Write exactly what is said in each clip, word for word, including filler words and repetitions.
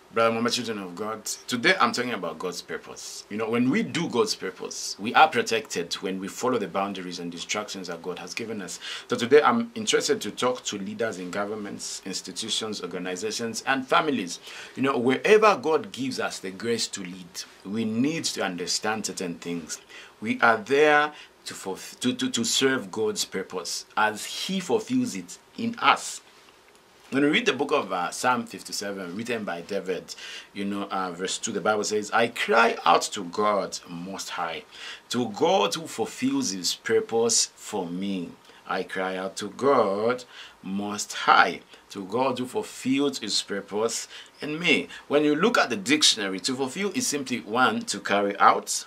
Brother Mama, children of God, today I'm talking about God's purpose. You know, when we do God's purpose, we are protected when we follow the boundaries and instructions that God has given us. So today I'm interested to talk to leaders in governments, institutions, organizations, and families. You know, wherever God gives us the grace to lead, we need to understand certain things. We are there to, fulfill, to, to, to serve God's purpose as He fulfills it in us. When we read the book of uh, Psalm fifty-seven, written by David, you know, uh, verse two, the Bible says, I cry out to God Most High, to God who fulfills His purpose for me. I cry out to God Most High, to God who fulfills His purpose in me. When you look at the dictionary, to fulfill is simply one, to carry out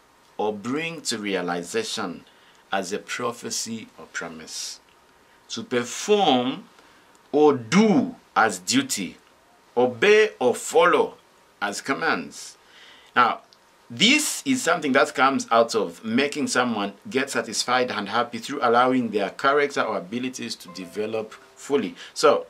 or bring to realization as a prophecy or promise. To perform or do as duty, obey or follow as commands. Now, this is something that comes out of making someone get satisfied and happy through allowing their character or abilities to develop fully. So,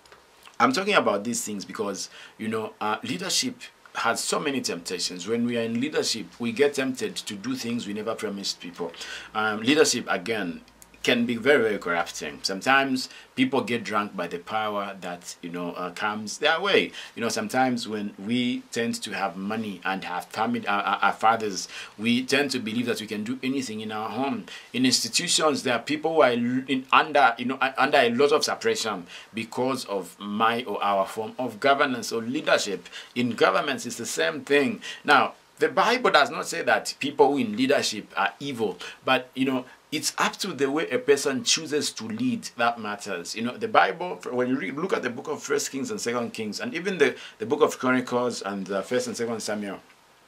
I'm talking about these things because, you know, uh, leadership has so many temptations. When we are in leadership, we get tempted to do things we never promised people. Um, leadership, again, can be very, very corrupting. Sometimes people get drunk by the power that, you know, uh, comes their way. You know, sometimes when we tend to have money and have family, uh, our fathers, we tend to believe that we can do anything in our home. In institutions, there are people who are in, under, you know, under a lot of suppression because of my or our form of governance or leadership. In governments, it's the same thing. Now, the Bible does not say that people in leadership are evil, but, you know, it's up to the way a person chooses to lead that matters. You know, the Bible, when you read, look at the book of First Kings and Second Kings, and even the, the book of Chronicles and uh, First and Second Samuel,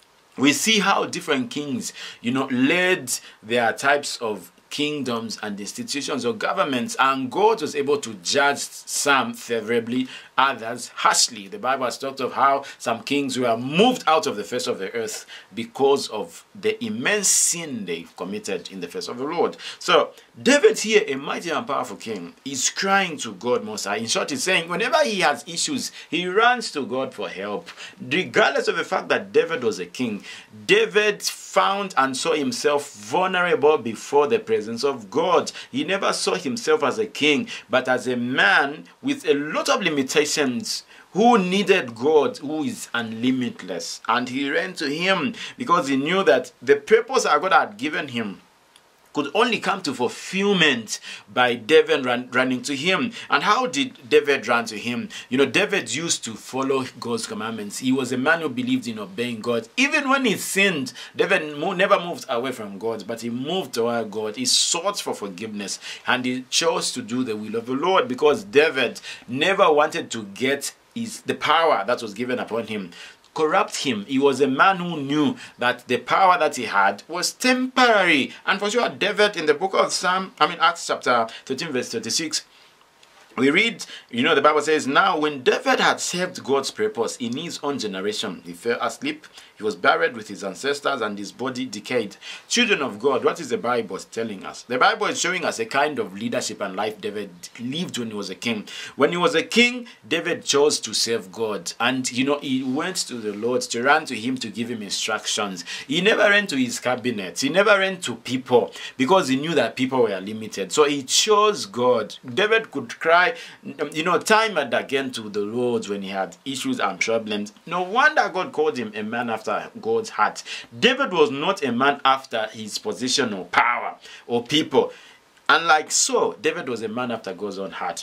we see how different kings, you know, led their types of kingdoms and institutions or governments, and God was able to judge some favorably, others harshly. The Bible has talked of how some kings were moved out of the face of the earth because of the immense sin they committed in the face of the Lord. So David here, a mighty and powerful king, is crying to God Most High. In short, he's saying whenever he has issues, he runs to God for help. Regardless of the fact that David was a king, David found and saw himself vulnerable before the presence of God. He never saw himself as a king, but as a man with a lot of limitations, who needed God, who is unlimitless. And he ran to him because he knew that the purpose that God had given him could only come to fulfillment by David run, running to him. And how did David run to him? You know, David used to follow God's commandments. He was a man who believed in obeying God. Even when he sinned, David mo never moved away from God, but he moved toward God. He sought for forgiveness, and he chose to do the will of the Lord because David never wanted to get his, the power that was given upon him corrupt him. He was a man who knew that the power that he had was temporary. And for sure, David in the book of Psalm, I mean Acts chapter thirteen verse thirty-six, we read, you know, the Bible says, now when David had served God's purpose in his own generation, he fell asleep, he was buried with his ancestors, and his body decayed. Children of God, what is the Bible telling us? The Bible is showing us a kind of leadership and life David lived when he was a king. When he was a king, David chose to serve God. And, you know, he went to the Lord to run to him to give him instructions. He never ran to his cabinet. He never ran to people because he knew that people were limited. So he chose God. David could cry, you know, time and again to the Lord when he had issues and problems. No wonder God called him a man after God's heart. David was not a man after his position or power or people. And like so, David was a man after God's own heart.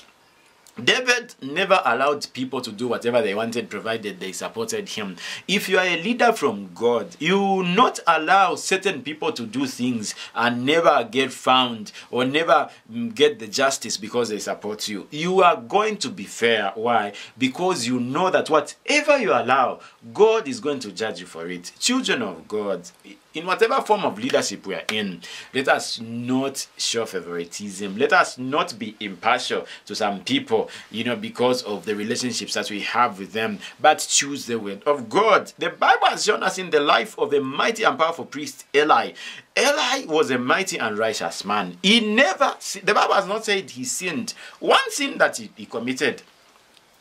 David never allowed people to do whatever they wanted, provided they supported him. If you are a leader from God, you will not allow certain people to do things and never get found or never get the justice because they support you. You are going to be fair. Why? Because you know that whatever you allow, God is going to judge you for it. Children of God, in whatever form of leadership we are in, let us not show favoritism. Let us not be impartial to some people, you know, because of the relationships that we have with them, but choose the word of God. The Bible has shown us in the life of a mighty and powerful priest, Eli. Eli was a mighty and righteous man. He never, the Bible has not said he sinned. One sin that he, he committed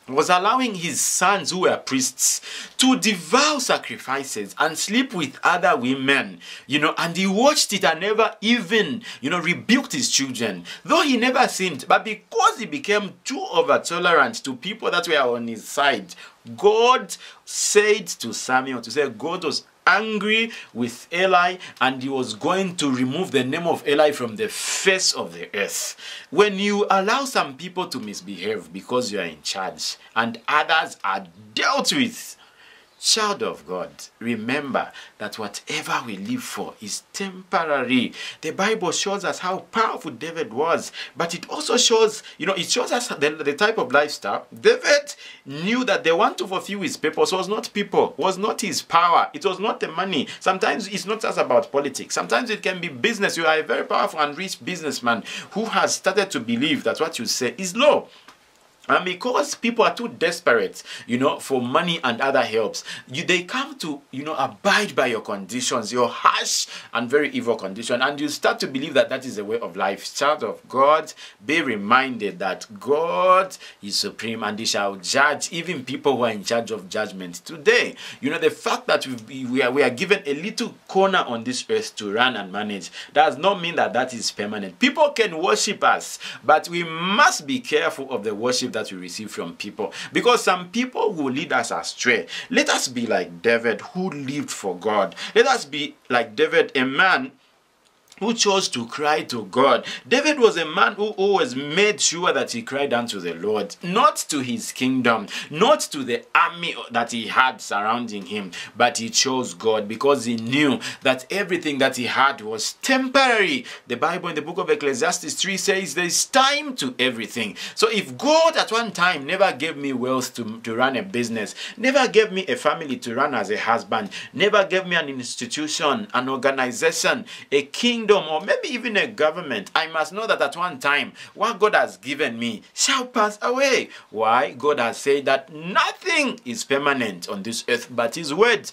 was allowing his sons who were priests to devour sacrifices and sleep with other women, you know, and he watched it and never even, you know, rebuked his children, though he never sinned. But because he became too over tolerant to people that were on his side, God said to Samuel to say God was angry with Eli, and he was going to remove the name of Eli from the face of the earth. When you allow some people to misbehave because you are in charge and others are dealt with, child of God, remember that whatever we live for is temporary. The Bible shows us how powerful David was, but it also shows, you know, it shows us the, the type of lifestyle. David knew that the one to fulfill his purpose was not people, was not his power, it was not the money. Sometimes it's not just about politics. Sometimes it can be business. You are a very powerful and rich businessman who has started to believe that what you say is law. And because people are too desperate, you know, for money and other helps, you, they come to, you know, abide by your conditions, your harsh and very evil condition. And you start to believe that that is the way of life. Child of God, be reminded that God is supreme and he shall judge even people who are in charge of judgment today. You know, the fact that we, we, are, we are given a little corner on this earth to run and manage does not mean that that is permanent. People can worship us, but we must be careful of the worship that we receive from people, because some people will lead us astray. Let us be like David, who lived for God. Let us be like David, a man who chose to cry to God. David was a man who always made sure that he cried unto the Lord, not to his kingdom, not to the army that he had surrounding him, but he chose God because he knew that everything that he had was temporary. The Bible in the book of Ecclesiastes three says there is time to everything. So if God at one time never gave me wealth to, to run a business, never gave me a family to run as a husband, never gave me an institution, an organization, a kingdom, or maybe even a government, I must know that at one time what God has given me shall pass away. Why? God has said that nothing is permanent on this earth but his words.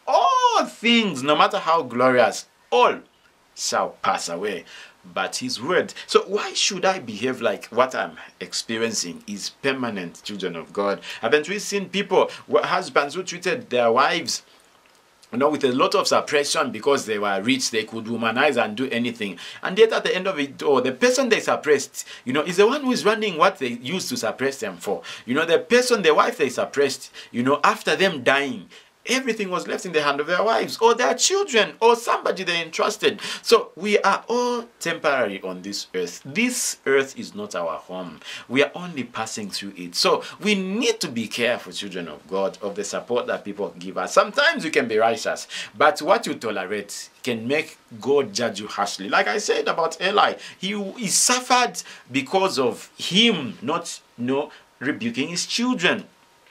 All things, no matter how glorious, all shall pass away but his word. So why should I behave like what I'm experiencing is permanent, children of God? Haven't we seen people, husbands who treated their wives, you know, with a lot of suppression because they were rich, they could womanize and do anything. And yet at the end of it all, the person they suppressed, you know, is the one who is running what they used to suppress them for. You know, the person, the wife they suppressed, you know, after them dying, everything was left in the hand of their wives or their children or somebody they entrusted. So we are all temporary on this earth. This earth is not our home. We are only passing through it. So we need to be careful, children of God, of the support that people give us. Sometimes you can be righteous, but what you tolerate can make God judge you harshly. Like I said about Eli, he, he suffered because of him not, you know, rebuking his children.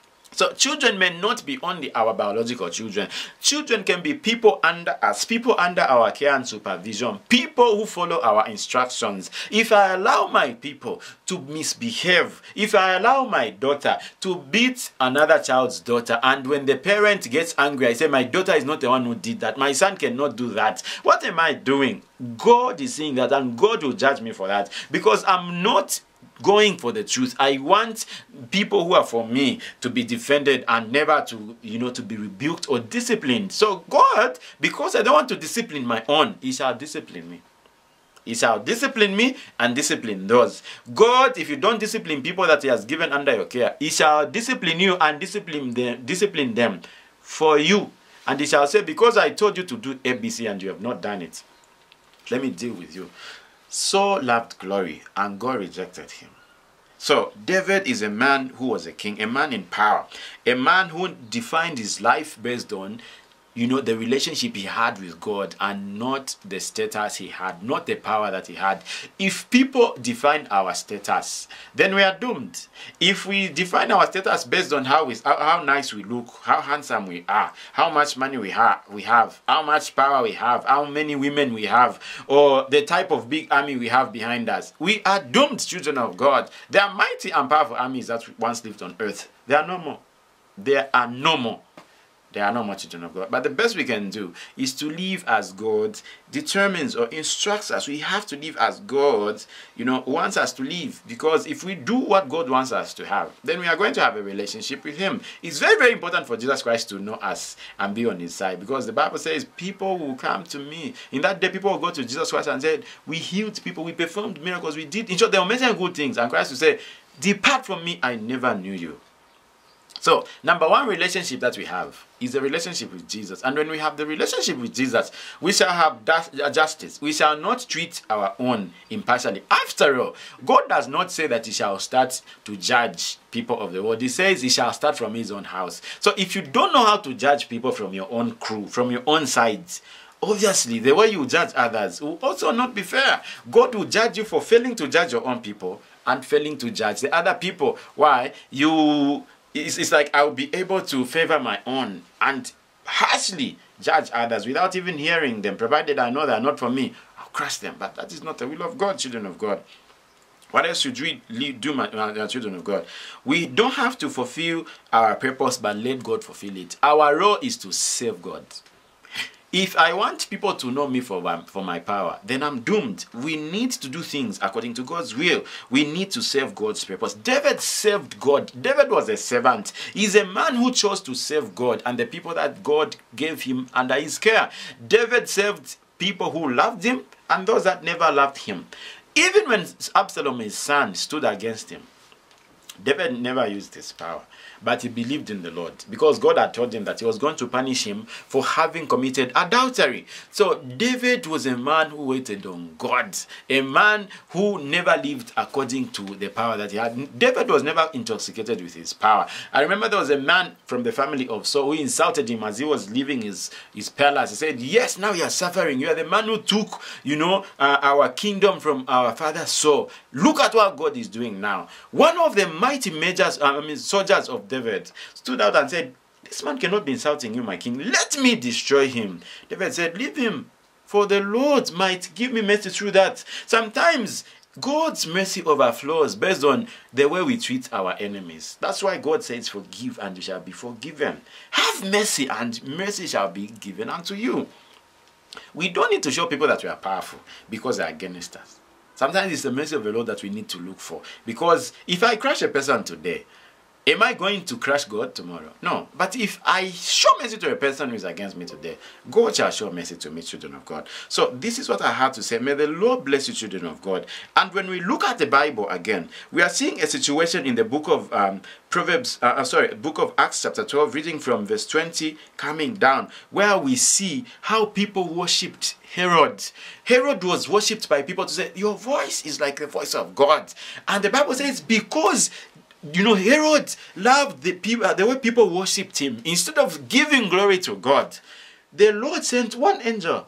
So children may not be only our biological children. Children can be people under us, people under our care and supervision, people who follow our instructions. If I allow my people to misbehave, if I allow my daughter to beat another child's daughter, and when the parent gets angry, I say, my daughter is not the one who did that, my son cannot do that, what am I doing? God is seeing that, and God will judge me for that, because I'm not going for the truth. I want people who are for me to be defended and never to, you know, to be rebuked or disciplined. So God, because I don't want to discipline my own, he shall discipline me. He shall discipline me and discipline those. God, if you don't discipline people that he has given under your care, he shall discipline you and discipline them, discipline them for you. And he shall say, because I told you to do A B C and you have not done it, let me deal with you. Saul loved glory and God rejected him. So David is a man who was a king, a man in power, a man who defined his life based on, you know, the relationship he had with God and not the status he had, not the power that he had. If people define our status, then we are doomed. If we define our status based on how we, how, how nice we look, how handsome we are, how much money we have, we have, how much power we have, how many women we have, or the type of big army we have behind us, we are doomed, children of God. There are mighty and powerful armies that once lived on earth. They are no more. There are no more. they are not more children of God. But the best we can do is to live as God determines or instructs us. We have to live as God, you know, wants us to live. Because if we do what God wants us to have, then we are going to have a relationship with Him. It's very, very important for Jesus Christ to know us and be on His side. Because the Bible says, people will come to me. In that day, people will go to Jesus Christ and say, we healed people, we performed miracles, we did. In short, they were mentioning good things. And Christ will say, depart from me, I never knew you. So, number one relationship that we have is the relationship with Jesus. And when we have the relationship with Jesus, we shall have justice. We shall not treat our own impartially. After all, God does not say that He shall start to judge people of the world. He says He shall start from His own house. So, if you don't know how to judge people from your own crew, from your own sides, obviously, the way you judge others will also not be fair. God will judge you for failing to judge your own people and failing to judge the other people. Why? You... It's, it's like I'll be able to favor my own and harshly judge others without even hearing them, provided I know they are not for me. I'll crush them. But that is not the will of God, children of God. What else should we do, my, my children of God? We don't have to fulfill our purpose, but let God fulfill it. Our role is to serve God. If I want people to know me for my, for my power, then I'm doomed. We need to do things according to God's will. We need to serve God's purpose. David served God. David was a servant. He's a man who chose to serve God and the people that God gave him under his care. David served people who loved him and those that never loved him. Even when Absalom, his son, stood against him, David never used his power, but he believed in the Lord because God had told him that He was going to punish him for having committed adultery. So David was a man who waited on God, a man who never lived according to the power that he had. David was never intoxicated with his power. I remember there was a man from the family of Saul who insulted him as he was leaving his, his palace. He said, yes, now you are suffering. You are the man who took, you know, uh, our kingdom from our father Saul. Look at what God is doing now. One of the mighty majors, I mean, soldiers of David stood out and said, this man cannot be insulting you, my king. Let me destroy him. David said, leave him, for the Lord might give me mercy through that. Sometimes God's mercy overflows based on the way we treat our enemies. That's why God says, forgive and you shall be forgiven. Have mercy and mercy shall be given unto you. We don't need to show people that we are powerful because they are against us. Sometimes it's the mercy of the Lord that we need to look for. Because if I crush a person today, am I going to crush God tomorrow? No. But if I show mercy to a person who is against me today, God shall show mercy to me, children of God. So this is what I have to say. May the Lord bless you, children of God. And when we look at the Bible again, we are seeing a situation in the book of um, Proverbs, uh, sorry, book of Acts chapter twelve, reading from verse twenty, coming down, where we see how people worshipped Herod. Herod was worshipped by people to say, your voice is like the voice of God. And the Bible says, because you know, Herod loved the people, the way people worshipped him. Instead of giving glory to God, the Lord sent one angel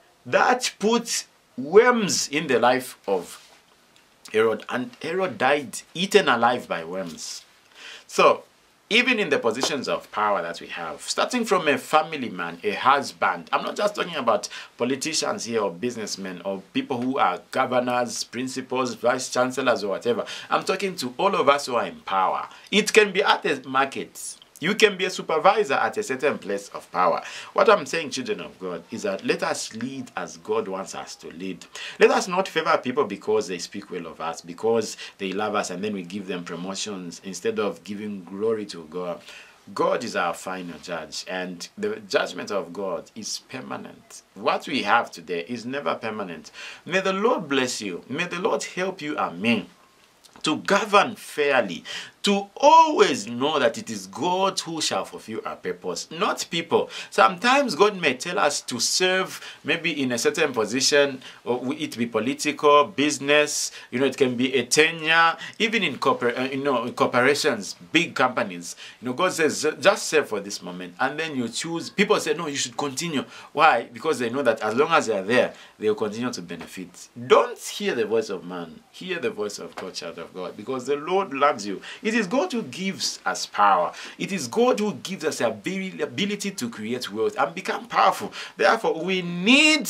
that put worms in the life of Herod, and Herod died eaten alive by worms. So, even in the positions of power that we have, starting from a family man, a husband, I'm not just talking about politicians here or businessmen or people who are governors, principals, vice chancellors or whatever. I'm talking to all of us who are in power. It can be at the markets. You can be a supervisor at a certain place of power. What I'm saying, children of God, is that let us lead as God wants us to lead. Let us not favor people because they speak well of us, because they love us, and then we give them promotions instead of giving glory to God. God is our final judge, and the judgment of God is permanent. What we have today is never permanent. May the Lord bless you. May the Lord help you and me to govern fairly, to always know that it is God who shall fulfill our purpose, not people. Sometimes God may tell us to serve maybe in a certain position, or it be political, business, you know, it can be a tenure, even in corpor you know, corporations, big companies. You know, God says, just serve for this moment, and then you choose. People say, no, you should continue. Why? Because they know that as long as they are there, they will continue to benefit. Don't hear the voice of man. Hear the voice of God, child of God, because the Lord loves you. It is God who gives us power. It is God who gives us the ability to create wealth and become powerful. Therefore, we need,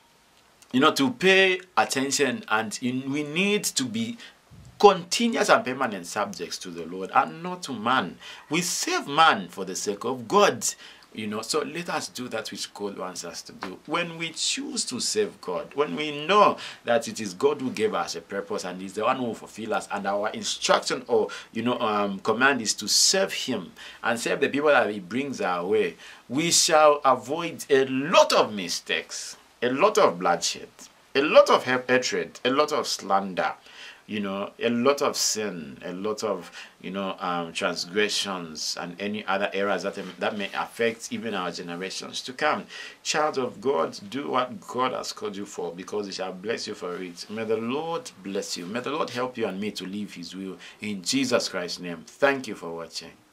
you know, to pay attention, and we need to be continuous and permanent subjects to the Lord and not to man. We serve man for the sake of God. You know, so let us do that which God wants us to do. When we choose to serve God, when we know that it is God who gave us a purpose and He's the one who will fulfill us, and our instruction or you know um, command is to serve Him and serve the people that He brings our way, we shall avoid a lot of mistakes, a lot of bloodshed, a lot of hatred, a lot of slander, you know, a lot of sin, a lot of, you know, um, transgressions and any other errors that, that may affect even our generations to come. Child of God, do what God has called you for, because He shall bless you for it. May the Lord bless you. May the Lord help you and me to live His will. In Jesus Christ's name. Thank you for watching.